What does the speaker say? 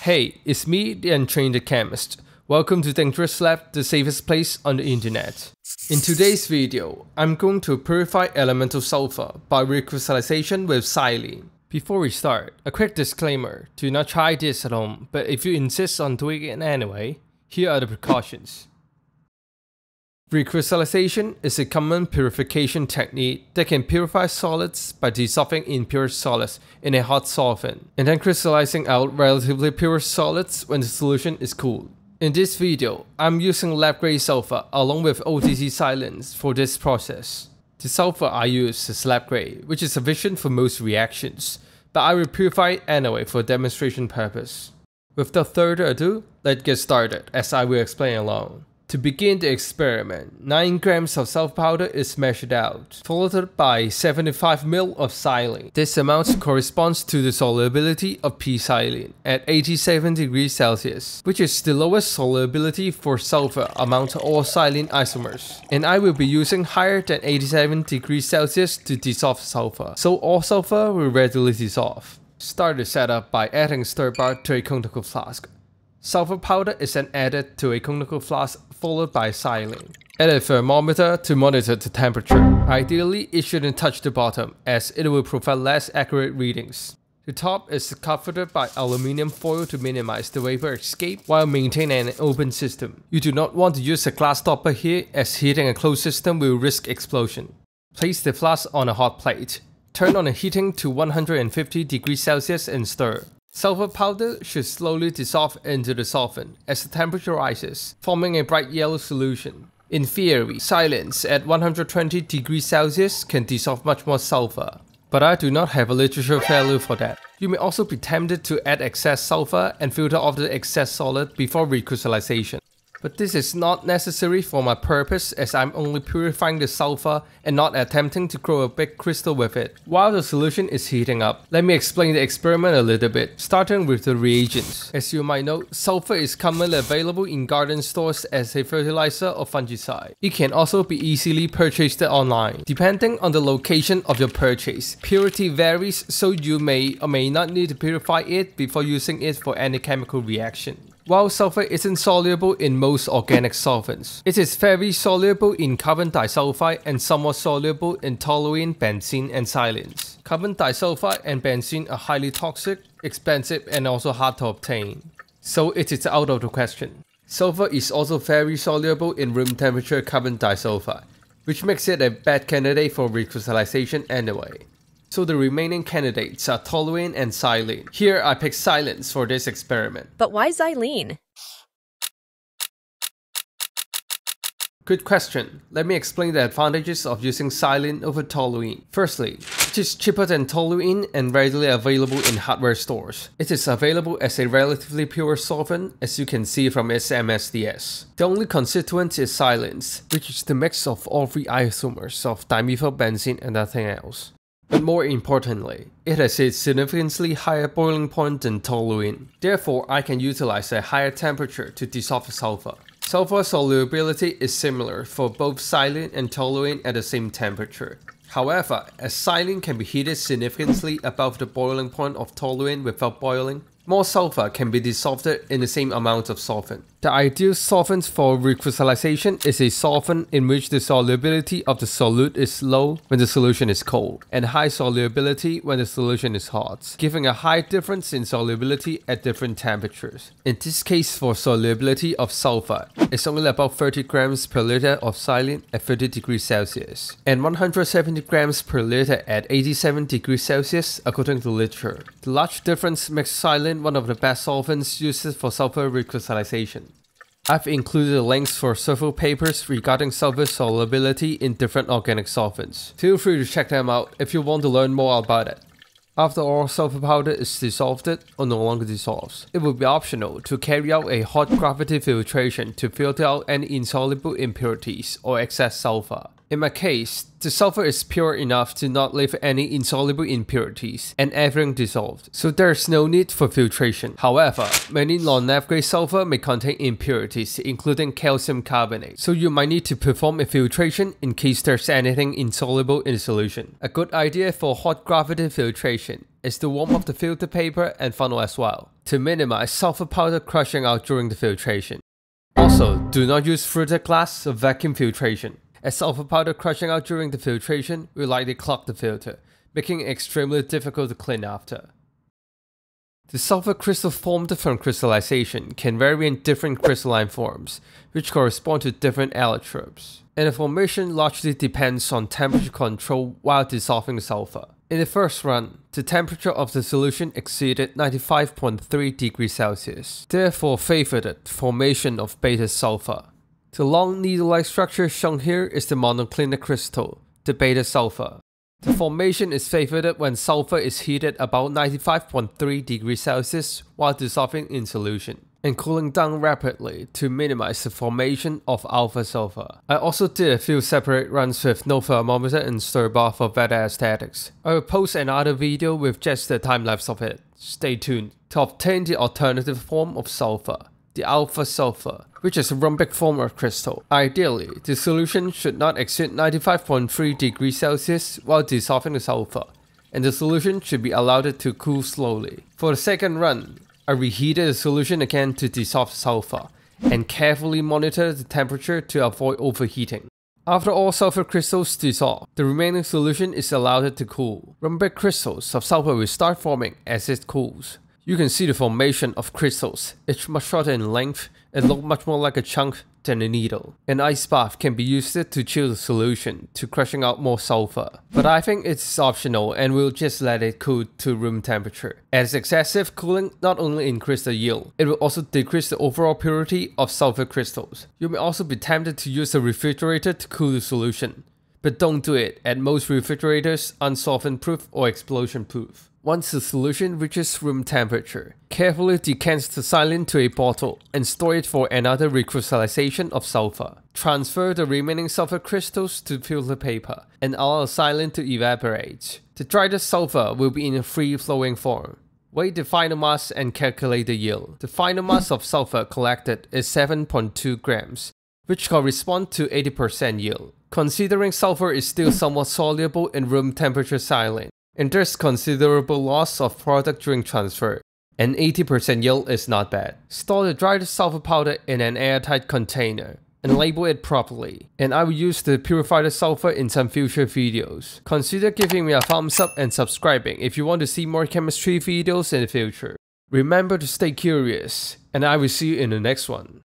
Hey, it's me, the untrained chemist. Welcome to Dangerous Lab, the safest place on the internet. In today's video, I'm going to purify elemental sulfur by recrystallization with xylene. Before we start, a quick disclaimer: do not try this at home, but if you insist on doing it anyway, here are the precautions. Recrystallization is a common purification technique that can purify solids by dissolving impure solids in a hot solvent, and then crystallizing out relatively pure solids when the solution is cooled. In this video, I'm using lab-grade sulfur along with OTC Xylenes for this process. The sulfur I use is lab-grade, which is sufficient for most reactions, but I will purify it anyway for demonstration purpose. Without further ado, let's get started as I will explain along. To begin the experiment, 9 grams of sulfur powder is measured out, followed by 75 ml of xylene. This amount corresponds to the solubility of p-xylene at 87 degrees Celsius, which is the lowest solubility for sulfur among all xylene isomers. And I will be using higher than 87 degrees Celsius to dissolve sulfur, so all sulfur will readily dissolve. Start the setup by adding stir bar to a conical flask. Sulfur powder is then added to a conical flask followed by xylene. Add a thermometer to monitor the temperature. Ideally, it shouldn't touch the bottom as it will provide less accurate readings. The top is covered by aluminum foil to minimize the vapor escape while maintaining an open system. You do not want to use a glass stopper here as heating a closed system will risk explosion. Place the flask on a hot plate. Turn on the heating to 150 degrees Celsius and stir. Sulfur powder should slowly dissolve into the solvent as the temperature rises, forming a bright yellow solution. In theory, Xylenes at 120 degrees Celsius can dissolve much more sulfur, but I do not have a literature value for that. You may also be tempted to add excess sulfur and filter off the excess solid before recrystallization. But this is not necessary for my purpose as I'm only purifying the sulfur and not attempting to grow a big crystal with it. While the solution is heating up, let me explain the experiment a little bit, starting with the reagents. As you might know, sulfur is commonly available in garden stores as a fertilizer or fungicide. It can also be easily purchased online. Depending on the location of your purchase, purity varies, so you may or may not need to purify it before using it for any chemical reaction. While sulfur isn't soluble in most organic solvents, it is very soluble in carbon disulfide and somewhat soluble in toluene, benzene, and xylenes. Carbon disulfide and benzene are highly toxic, expensive, and also hard to obtain, so it is out of the question. Sulfur is also very soluble in room temperature carbon disulfide, which makes it a bad candidate for recrystallization anyway. So the remaining candidates are toluene and xylene. Here I picked Xylenes for this experiment. But why xylene? Good question. Let me explain the advantages of using xylene over toluene. Firstly, it is cheaper than toluene and readily available in hardware stores. It is available as a relatively pure solvent, as you can see from its MSDS. The only constituent is xylenes, which is the mix of all 3 isomers of dimethylbenzene and nothing else. But more importantly, it has a significantly higher boiling point than toluene. Therefore, I can utilize a higher temperature to dissolve sulfur. Sulfur solubility is similar for both xylene and toluene at the same temperature. However, as xylene can be heated significantly above the boiling point of toluene without boiling, more sulfur can be dissolved in the same amount of solvent. The ideal solvent for recrystallization is a solvent in which the solubility of the solute is low when the solution is cold, and high solubility when the solution is hot, giving a high difference in solubility at different temperatures. In this case, for solubility of sulfur, it's only about 30 grams per liter of xylene at 30 degrees Celsius, and 170 grams per liter at 87 degrees Celsius according to literature. The large difference makes xylene one of the best solvents used for sulfur recrystallization. I've included links for several papers regarding sulfur solubility in different organic solvents. Feel free to check them out if you want to learn more about it. After all sulfur powder is dissolved or no longer dissolves, it will be optional to carry out a hot gravity filtration to filter out any insoluble impurities or excess sulfur. In my case, the sulfur is pure enough to not leave any insoluble impurities and everything dissolved, so there is no need for filtration. However, many non-lab-grade sulfur may contain impurities including calcium carbonate, so you might need to perform a filtration in case there's anything insoluble in the solution. A good idea for hot gravity filtration is to warm up the filter paper and funnel as well, to minimize sulfur powder crushing out during the filtration. Also, do not use fluted glass or vacuum filtration, as sulfur powder crushing out during the filtration will likely clog the filter, making it extremely difficult to clean after. The sulfur crystal formed from crystallization can vary in different crystalline forms, which correspond to different allotropes, and the formation largely depends on temperature control while dissolving the sulfur. In the first run, the temperature of the solution exceeded 95.3 degrees Celsius, therefore favored the formation of beta sulfur. The long needle-like structure shown here is the monoclinic crystal, the beta sulfur. The formation is favored when sulfur is heated about 95.3 degrees Celsius while dissolving in solution, and cooling down rapidly to minimize the formation of alpha sulfur. I also did a few separate runs with no thermometer and stir bar for better aesthetics. I will post another video with just the time lapse of it. Stay tuned to obtain the alternative form of sulfur, the alpha sulfur, which is a rhombic form of crystal. Ideally, the solution should not exceed 95.3 degrees Celsius while dissolving the sulfur, and the solution should be allowed to cool slowly. For the second run, I reheated the solution again to dissolve the sulfur, and carefully monitored the temperature to avoid overheating. After all sulfur crystals dissolve, the remaining solution is allowed to cool. Rhombic crystals of sulfur will start forming as it cools. You can see the formation of crystals, each much shorter in length and look much more like a chunk than a needle. An ice bath can be used to chill the solution to crushing out more sulfur, but I think it's optional and we'll just let it cool to room temperature. As excessive cooling not only increases the yield, it will also decrease the overall purity of sulfur crystals. You may also be tempted to use a refrigerator to cool the solution, but don't do it, as most refrigerators aren't solvent proof or explosion proof. Once the solution reaches room temperature, carefully decant the xylene to a bottle and store it for another recrystallization of sulfur. Transfer the remaining sulfur crystals to filter paper and allow the xylene to evaporate. The dried sulfur will be in a free-flowing form. Weigh the final mass and calculate the yield. The final mass of sulfur collected is 7.2 grams, which corresponds to 80% yield. Considering sulfur is still somewhat soluble in room temperature xylene, and there's considerable loss of product during transfer, and 80% yield is not bad. Store the dried sulfur powder in an airtight container and label it properly, and I will use the purified sulfur in some future videos. Consider giving me a thumbs up and subscribing if you want to see more chemistry videos in the future. Remember to stay curious, and I will see you in the next one.